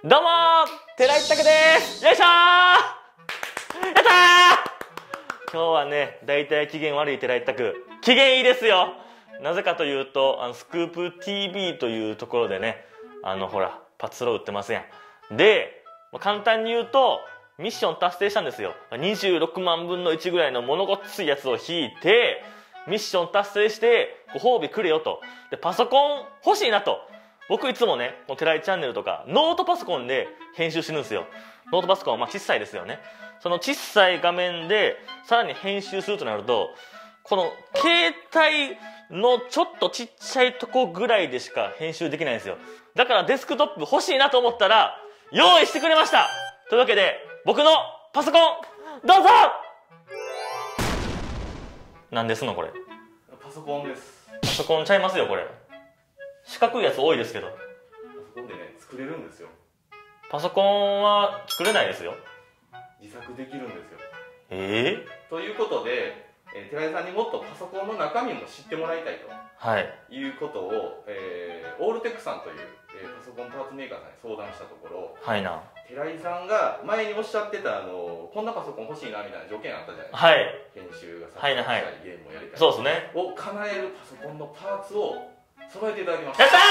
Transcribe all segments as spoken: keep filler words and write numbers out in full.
どうもー、寺一拓です。よいしょー。やったー。今日はね、だいたい機嫌悪い寺一拓、機嫌いいですよ。なぜかというと、あのスクープ ティービー というところでね、あのほらパチスロ売ってますやん。で、簡単に言うとミッション達成したんですよ。にじゅうろくまんぶんのいちぐらいの物ごっついやつを引いて、ミッション達成してご褒美くれよと。で、パソコン欲しいなと。僕いつもね、この寺井チャンネルとかノートパソコンで編集してるんですよ。ノートパソコンはまあ小さいですよね。その小さい画面でさらに編集するとなると、この携帯のちょっとちっちゃいとこぐらいでしか編集できないんですよ。だからデスクトップ欲しいなと思ったら用意してくれました。というわけで僕のパソコンどうぞ。なんですのこれ。 パソコンです。 パソコンちゃいますよこれ。四角いやつ多いですけど。 パソコンでね、作れるんですよ。 パソコンは作れないですよ。 自作できるんですよ。 ええー、ということで、えー、寺井さんにもっとパソコンの中身も知ってもらいたいと、はい、いうことを、えー、オールテックさんという、えー、パソコンパーツメーカーさんに相談したところ、 はいな。 寺井さんが前におっしゃってたあのこんなパソコン欲しいなみたいな条件あったじゃないですか。 はい。 編集がさせたり、はい、ゲームをやりたい。 そうですね。 を叶えるパソコンのパーツを揃えていただきました。 やった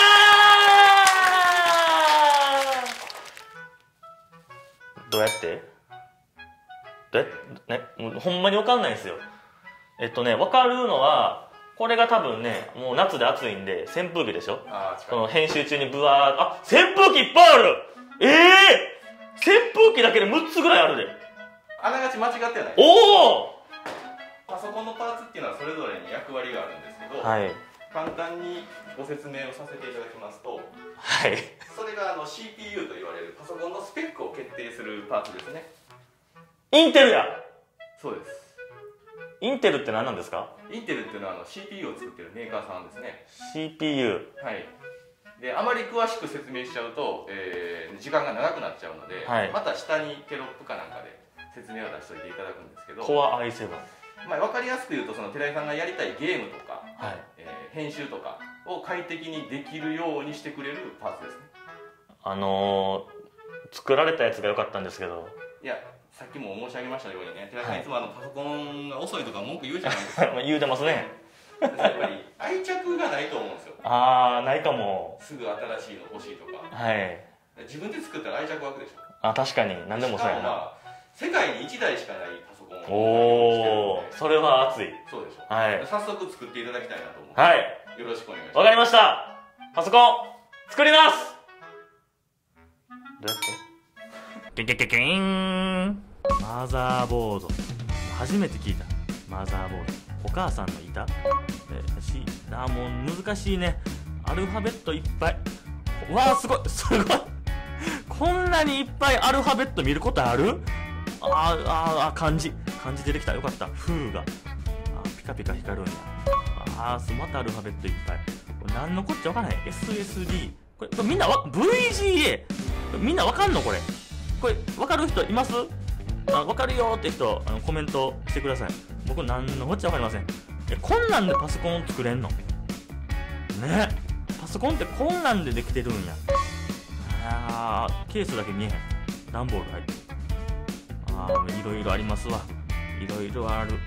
ー。どうやってどうやってね、ほんまに分かんないんですよ。えっとね、分かるのはこれが多分ね、もう夏で暑いんで扇風機でしょ。この編集中にブワーッ、あ、扇風機いっぱいある。ええー、扇風機だけでむっつぐらいあるで。 あながち間違ってはない。 おお。 パソコンのパーツっていうのはそれぞれに役割があるんですけど、 はい、 簡単にご説明をさせていただきますと、 はい、 それがあの シーピーユー と言われるパソコンのスペックを決定するパーツですね。 インテルや。 そうです。 インテルって何なんですか？ インテルっていうのはあの シーピーユー を作ってるメーカーさんですね。 シーピーユー。 はい。であまり詳しく説明しちゃうと、えー、時間が長くなっちゃうので、はい、また下にテロップかなんかで説明を出しておいていただくんですけど、 コア アイセブン、 まあ、分かりやすく言うと、その寺井さんがやりたいゲームとか、 はい、 えー、編集とかを快適にできるようにしてくれるパーツですね。あのー、作られたやつが良かったんですけど、 いや、さっきも申し上げましたようにね、寺井さんいつもあのパソコンが遅いとか文句言うじゃないですか。 言うてますね。 やっぱり愛着がないと思うんですよ。 ああ、ないかも。 すぐ新しいの欲しいとか。 はい。 自分で作ったら愛着湧くでしょ。あ、 確かに何でもそうやな。 まあ、世界にいちだいしかないパソコンをおお、それは熱い。 そうでしょ。 はい。 早速作っていただきたいなと思う。 はい。 よろしくお願いします。 わかりました。パソコン作ります。どうやって？ケケケケーン。マザーボード。初めて聞いた。マザーボード。お母さんのいた？えしあもう難しいね。アルファベットいっぱい。うわーすごいすごい。こんなにいっぱいアルファベット見ることある？あーあー漢字漢字出てきた。よかった。フーがあピカピカ光るんや。あーまたアルファベットいっぱい。これ何のこっちゃわかんない。 エスエスディー これ、これみんなわ ブイジーエー みんなわかんのこれ。これわかる人います？あわかるよって人あのコメントしてください。僕何のこっちゃわかりません。えこんなんでパソコン作れんのね。パソコンってこんなんでできてるんや。あーケースだけ見えへん。段ボール入ってる。あーいろいろありますわ。いろいろある。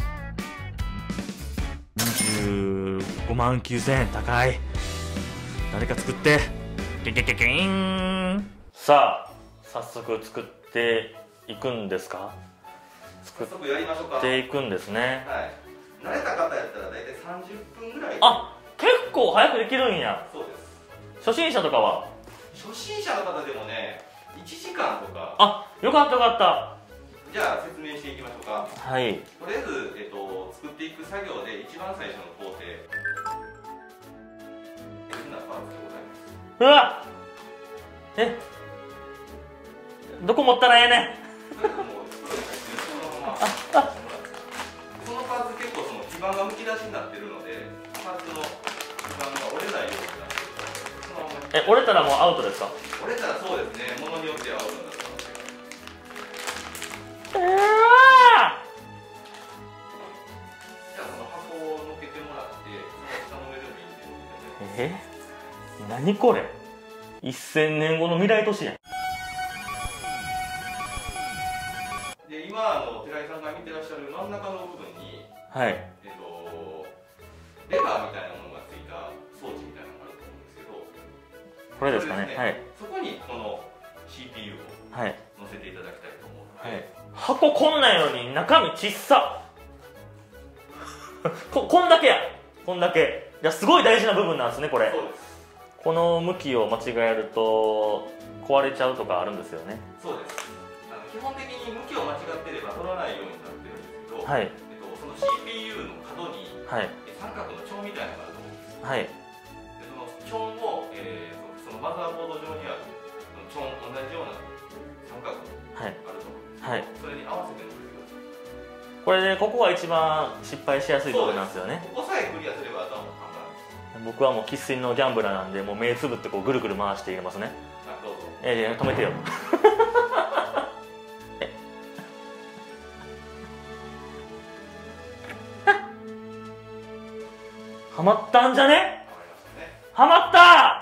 にじゅうごまんきゅうせんえん高い。誰か作ってケケケケーン。さあ早速作っていくんですか？ 早速やりましょうか。 作っていくんですね。 はい。慣れた方やったら大体さんじゅっぷんぐらい。 あ、結構早くできるんや。 そうです。 初心者とかは？ 初心者の方でもね、いちじかんとか。 あ、よかったよかった。 じゃあ説明していきましょうか。 はい。 とりあえず、えっと、作っていく作業で一番最初の工程、大事なパーツでございます。 うわっ、えどこ持ったらええねん。 そのパーツ結構その基板がむき出しになってるので、パーツの基板が折れないようになってる。そのままえ折れたらもうアウトですか？ 折れたらそうですね、ものによってはアウトになってます。 えー、 じゃあその箱を乗っけてもらって、下の上でもいいんで乗っけてもらって。 え何これ？せんねんごの未来都市やん。 今あの寺井さんが見てらっしゃる真ん中の部分に、 はい、 えっとレバーみたいなものがついた装置みたいなのがあると思うんですけど、 これですかね。はい。 そこにこの シーピーユー を載せていただきたいと思うので、はい、 箱こんなんやのに中身ちっさこ, こんだけやこんだけ。いや、すごい大事な部分なんですね、これ。 そうです。 この向きを間違えると壊れちゃうとかあるんですよね。 そうです。あの基本的に向きを間違ってれば取らないようになってるんですけど、 はい、 えっと、その シーピーユー の角に、はい、三角の蝶みたいなのがあると思うんです。はい、でその蝶を、えー、そのマザーボード上にある蝶同じような三角があると思うんですけど、はい、それに合わせて塗ってください。これで、 ここが一番失敗しやすいところなんですよね。 ここさえクリアすればあとはもう簡単です。 僕はもう生粋のギャンブラーなんで、もう目つぶってこうぐるぐる回して入れますね。 あ、どうぞ。 ええ、止めてよはまったんじゃね？はまった！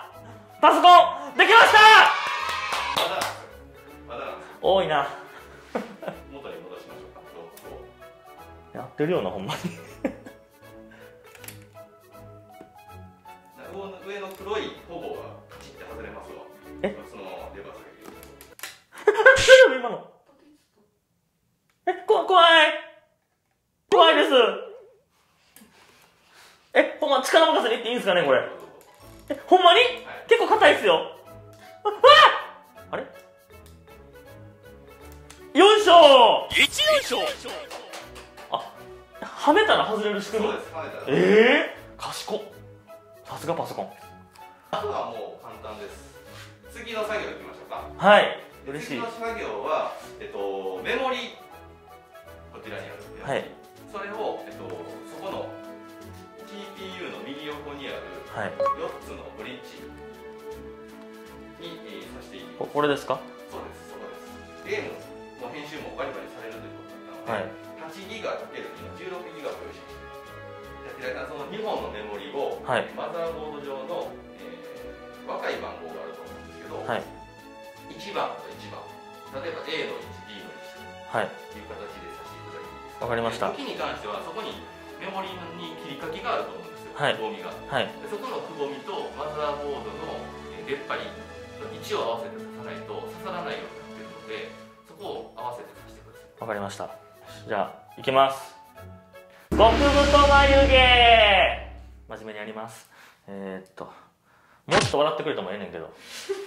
パソコンできました！ まだまだ多いな元に戻しましょうか。どうやってるよな、ほんまに上の黒い保護がカチッて外れますわ。 え？ そのレバー下げる。 今の。え、こ怖い怖いです。え、ほんま力任せにいっていいんですかね、これ。え、ほんまに？はい、結構硬いっすよ。ああれよいしょー！一よいしょ！あ、はめたら外れる仕組み？ そうです、はめたら。 えー、賢っ。さすがパソコン。 あとはもう簡単です。次の作業いきましょうか。 はい、嬉しい。 次の作業は、えっと、メモリこちらにあるんで、はい、それを、えっと、そこの シーピーユー の右横にあるよっつのブリッジに、えー、させていきます。 これですか？ そうです、そこです。ゲームも編集もバリバリされるということだったので、はい、はちギガかけるにのじゅうろくギガを用意しました。平井さん、そのにほんのメモリを、はい、マザーボード上の、えー、若い番号があると思うんですけど、はい、いちばんといちばん、例えば エー のいち、ビー のいちという形でさせていただいていいですか。 わかりました。 時に関してはそこにメモリに切り書きがあると思うんですよ、はい、くぼみが、はい、でそこのくぼみとマザーボードの出っ張りいちを合わせて刺さないと刺さらないようになっているので、そこを合わせて刺してください。 わかりました。じゃあいきます。極太眉毛真面目にやります。えー、っともうちょっと笑ってくれてもええねんけど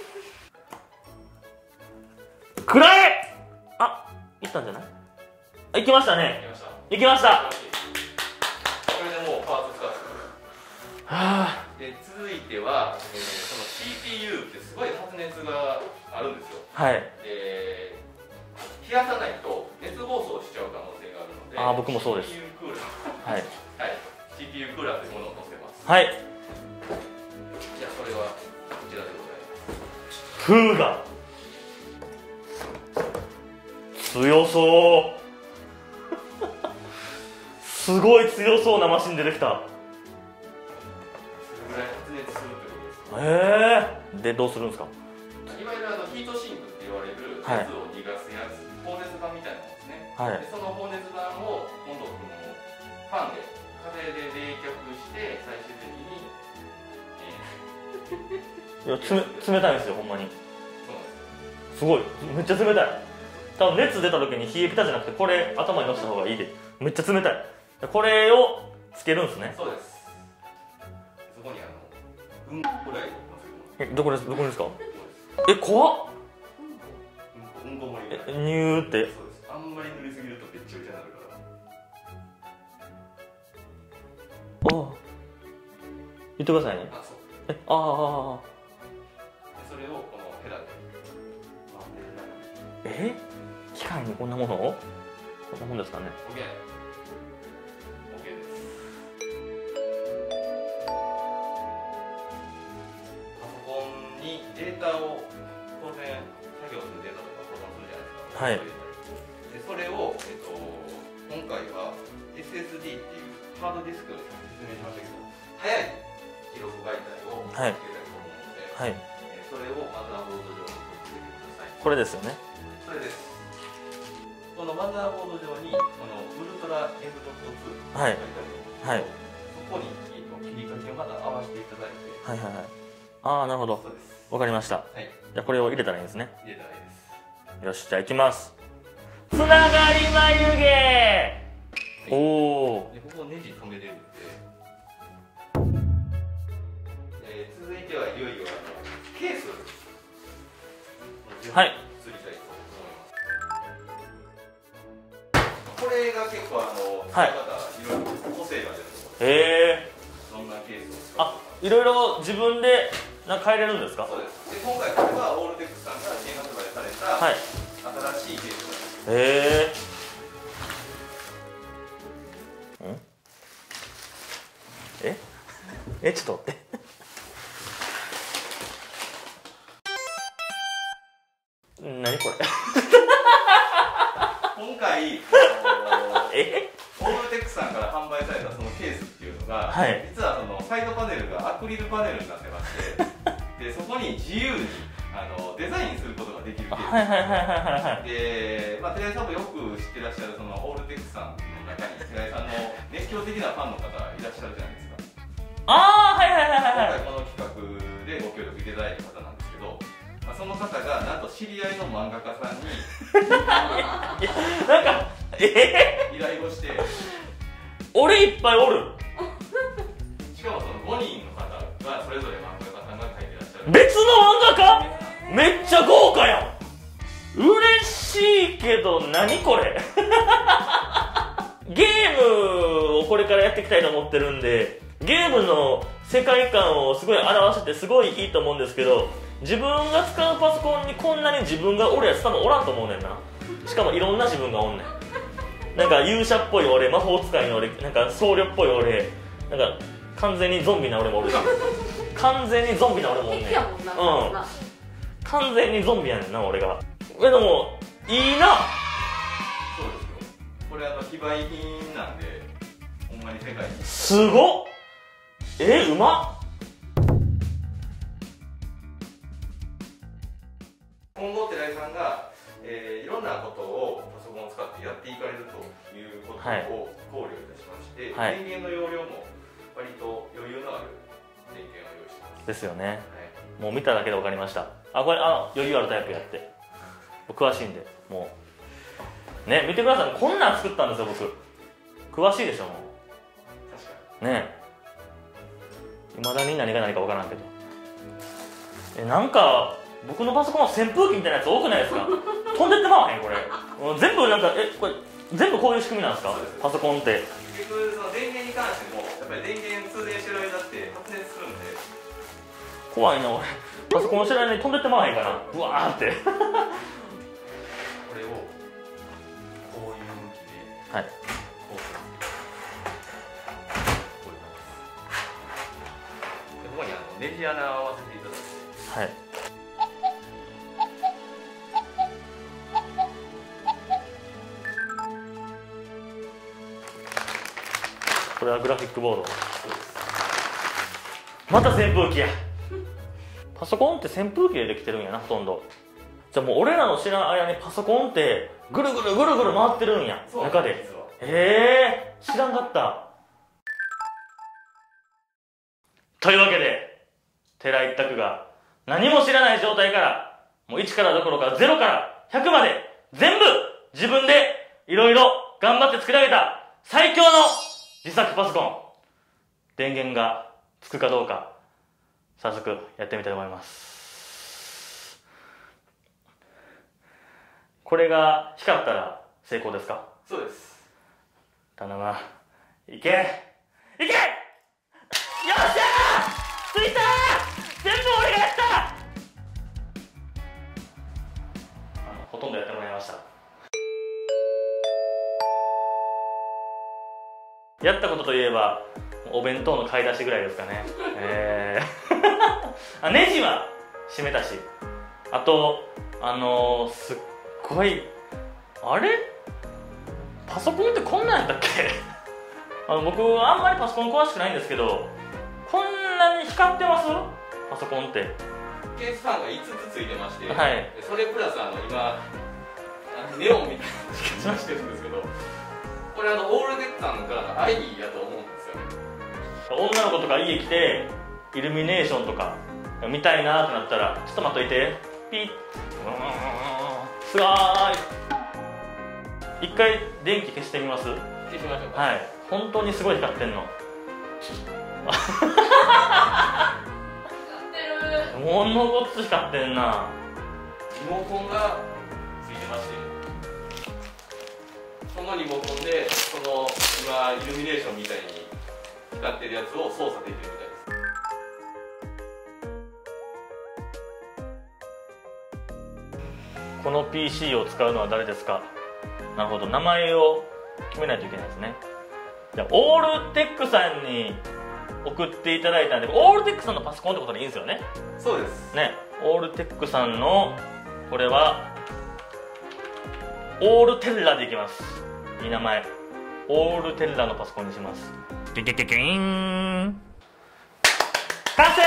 くらえ！あ、いったんじゃない？いきましたね。いきました。 これでもうパーツ使ってくる。はぁ。で続いては、えー、その シーピーユー ってすごい発熱があるんですよ。はい。えー、冷やさないと熱暴走しちゃう可能性があるので、 あー、僕もそうです。 シーピーユー クーラー、はい、はい、シーピーユー クーラーというものを乗せます。はい。じゃあそれはこちらでございます。 フーガ強そうすごい強そうなマシン出てきた。 それぐらい発熱するってことですか。 へえー、でどうするんですか。 いわゆるあのヒートシンクって言われる熱を逃がすやつ、放熱板みたいなものですね。はい、でその放熱板を今度このファンで風で冷却して最終的に、 えー、いやつめ冷たいんですよ、ほんまに。すごい、めっちゃ冷たい。多分熱出た時に冷えピタじゃなくてこれ頭にのせた方がいいで、めっちゃ冷たい。これをつけるんですね。 そうです。そこにあのうんこらいえ、どこです、どこですか。え、怖っ。 うんこ盛りえ、ニューって。 そうです。あんまり塗りすぎるとべっちゃべちゃになるから。 ああ、言ってくださいね。 あ、そう。 え、ああ、ああ。 それをこのヘラで回ってる。え、機械にこんなものを。こんなもんですかね。 オッケー。オッケーです。パソコンにデータを当然作業するデータとか保存するじゃないですか。はい。でそれを、えっと、今回は エスエスディー っていうハードディスクで説明しましたけど、早い記録媒体をつけたいと思うので、はい、それをマザーボード上に取り付けてください。 これですよね。 それです。ここのマザーボード上にこのウルトラ エムドットツーはいはい、 そこに切り欠きをまだ合わせていただいて、 はいはいはい、ああなるほど、わかりました。はい、じゃあこれを入れたらいいんですね。 入れたらいいです。よし、じゃあいきます。つながり眉毛、はい、おお、 でここネジ止めれるんで、えー、続いてはいよいよあのケースはい移りたいと思います。これが結構あの使い方、いろいろ個性が出るところで、 へえ、 どんなケースを使うか、 あ、いろいろ自分でなんか変えれるんですか？ そうです。で今回これはオールテックスさんが新発売された、はい、新しいケースです。 へえ、んええ、ちょっと待って。何これ今回えオールテックさんから販売されたそのケースっていうのが、 はい、 実はそのサイドパネルがアクリルパネルになってましてでそこに自由にあのデザインすることができるケースで、まあ、寺井さんもよく知ってらっしゃるそのオールテックさんの中に寺井さんの熱狂的なファンの方いらっしゃるじゃないですか。 ああ、はいはいはいはい。 今回この企画でご協力いただいた方なんですけど、まあ、その方がなんと知り合いの漫画家さんになんかえ依頼をして俺いっぱいおる。 しかもそのごにんの方がそれぞれ漫画家さんが描いてらっしゃる別の漫画家、めっちゃ豪華やん。嬉しいけど何これゲームをこれからやっていきたいと思ってるんで、ゲームの世界観をすごい表しててすごいいいと思うんですけど、自分が使うパソコンにこんなに自分がおるやつ多分おらんと思うねんな。しかもいろんな自分がおんねん。なんか勇者っぽい俺、魔法使いの俺、なんか僧侶っぽい俺、なんか完全にゾンビな俺もおるし完全にゾンビな俺もおんねん。うん、完全にゾンビやねんな俺が。え、でもいいな。 そうですよ、これあの非売品なんでほんまに世界にすごっ。え、うまっ。 今後寺井さんが、えー、いろんなことをパソコンを使ってやっていかれるということを考慮いたしまして、はい、電源の容量も割と余裕のある電源を用意してます。 ですよね、はい、もう見ただけで分かりました。あ、これあ余裕あるタイプやって詳しいんで、もうね、見てください。こんなん作ったんですよ僕。詳しいでしょもう。 確かにねえ、いまだに何が何か分からんけど、え、なんか僕のパソコンは扇風機みたいなやつ多くないですか？飛んでってまわへんこれ。全部なんか、え、これ全部こういう仕組みなんですか？パソコンって。 結局その電源に関してもやっぱり電源通電してる間って発熱するんで怖いな俺。パソコンしてる間に飛んでってまわへんかな、うわーってこれをこういう向きで、はい、こうするこういう感じです。でここにあのネジ穴を合わせていただいて、はい、 これはグラフィックボード。また扇風機や。パソコンって扇風機でできてるんやな、ほとんど。じゃあもう俺らの知らん間にパソコンってぐるぐるぐるぐる回ってるんや、中で。へえ、知らんかった。というわけで寺一択が何も知らない状態からもういちからどころかゼロからひゃくまで全部自分でいろいろ頑張って作り上げた最強の自作パソコン。電源がつくかどうか早速やってみたいと思います。これが光ったら成功ですか？ そうです。 頼む、いけいけ、よっしゃー、ついたー、全部俺がやった。あのほとんどやってもらいました。やったことといえばお弁当の買い出しぐらいですかね。えー、あ、ネジは閉めたし、あとあのー、すっごい、あれパソコンってこんなんやったっけあの僕あんまりパソコン詳しくないんですけど、こんなに光ってますパソコンって。 ケースファンがいつつついてまして、 はい、 それプラスあの今ネオンみたいな形がしてるんですけど、これあのオールテックさんからアイやと思うんですよね。 女の子とか家来てイルミネーションとか見たいなってなったら、ちょっと待っといて、ピッ、すごーい。一回電気消してみます？ 消しましょうか。 はい、本当にすごい光ってんの。ものごっつ光ってんな。 リモコンがついてまして、そのリモコンでその今イルミネーションみたいに光ってるやつを操作できるみたいです。 この ピーシー を使うのは誰ですか？なるほど、名前を決めないといけないですね。じゃあオールテックさんに送っていただいたんで、オールテックさんのパソコンってことでいいんですよね。 そうですね、オールテックさんのこれはオールテッラでいきます。いい名前、オールテッラのパソコンにします。ケケケケイン、完成。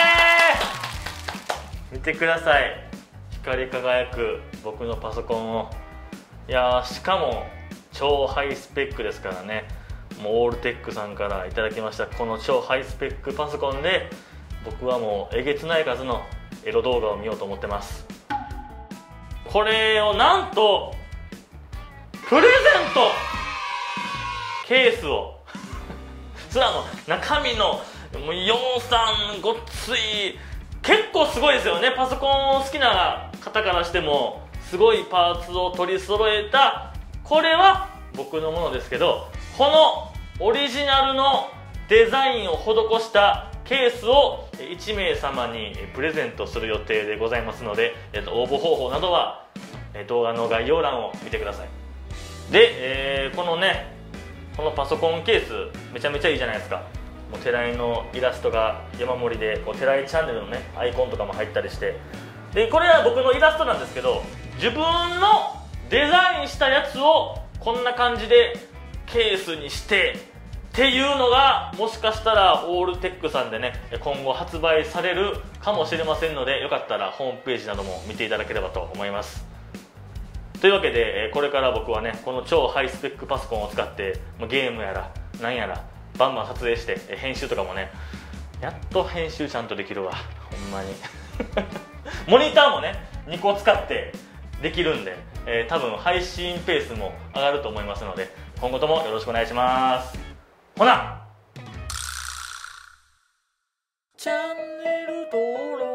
見てください、光り輝く僕のパソコンを。いやー、しかも超ハイスペックですからね。もうオールテックさんからいただきましたこの超ハイスペックパソコンで、僕はもうえげつない数のエロ動画を見ようと思ってます。これをなんとプレゼントケースをそれはあの中身のもうよんさんごっつい、結構すごいですよね。パソコン好きな方からしてもすごいパーツを取り揃えた、これは僕のものですけど、このオリジナルのデザインを施したケースをいちめいさまにプレゼントする予定でございますので、えっと、応募方法などは動画の概要欄を見てください。で、えー、このねこのパソコンケースめちゃめちゃいいじゃないですか。もう寺井のイラストが山盛りで、こう寺井チャンネルのねアイコンとかも入ったりして、でこれは僕のイラストなんですけど、自分のデザインしたやつをこんな感じでケースにしてっていうのが、もしかしたらオールテックさんでね今後発売されるかもしれませんので、よかったらホームページなども見ていただければと思います。というわけでこれから僕はねこの超ハイスペックパソコンを使ってゲームやらなんやらバンバン撮影して編集とかもね、やっと編集ちゃんとできるわ、ほんまにモニターもねにこ使ってできるんで、えー、多分配信ペースも上がると思いますので、今後ともよろしくお願いします。ほな、チャンネル登録